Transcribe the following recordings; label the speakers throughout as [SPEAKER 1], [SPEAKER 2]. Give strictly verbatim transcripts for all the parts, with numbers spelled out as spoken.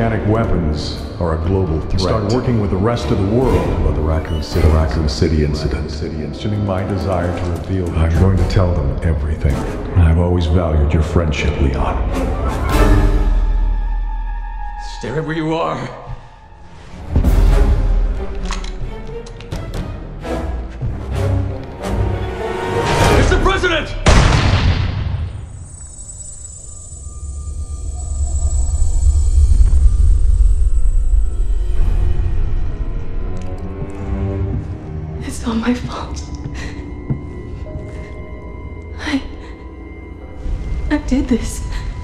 [SPEAKER 1] organic weapons are a global threat. Start working with the rest of the world about the Raccoon City, the Raccoon City incident. City incident. My desire to reveal. I'm going to tell them everything. I've always valued your friendship, Leon.
[SPEAKER 2] Stay right where you are. Mister President!
[SPEAKER 3] It's all my fault. I... I did this.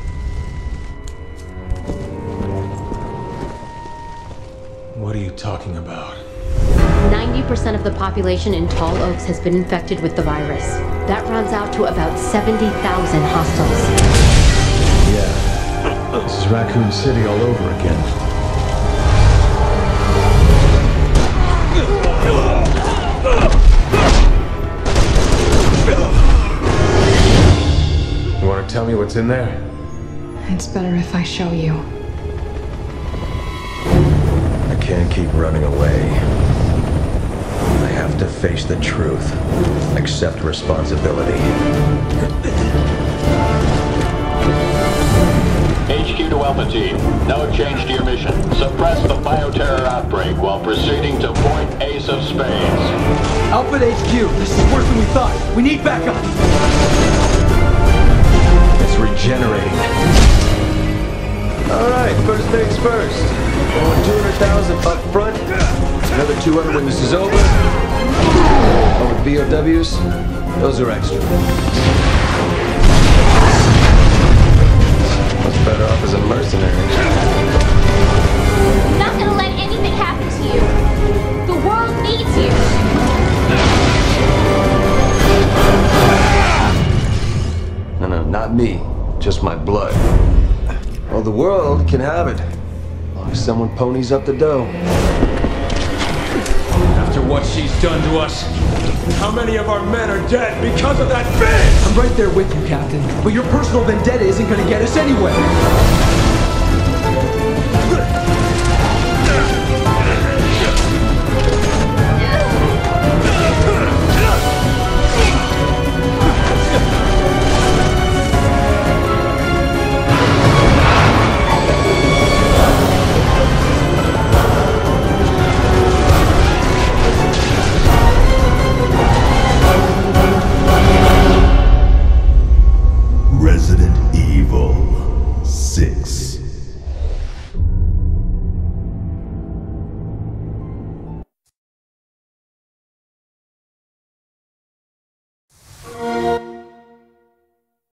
[SPEAKER 2] What are you talking about?
[SPEAKER 4] ninety percent of the population in Tall Oaks has been infected with the virus. That rounds out to about seventy thousand hostiles.
[SPEAKER 1] Yeah. This is Raccoon City all over again. You want to tell me what's in there?
[SPEAKER 3] It's better if I show you.
[SPEAKER 5] I can't keep running away. I have to face the truth. Accept responsibility.
[SPEAKER 6] H Q to Alpha Team. No change to your mission. Suppress the bioterror outbreak while proceeding to point Ace of Spades.
[SPEAKER 7] Alpha to H Q. This is worse than we thought. We need backup.
[SPEAKER 5] It's regenerating. All right, first things first. two hundred thousand up front. Another two hundred when this is over. Oh, with B O Ws, those are extra. What's better off as a mercenary?
[SPEAKER 8] I'm not gonna let anything happen to you. The world needs you.
[SPEAKER 5] No, no, not me. Just my blood. Well, the world can have it. As long as someone ponies up the dough.
[SPEAKER 2] After what she's done to us, how many of our men are dead because of that bitch?
[SPEAKER 7] I'm right there with you, Captain. But your personal vendetta isn't gonna get us anywhere.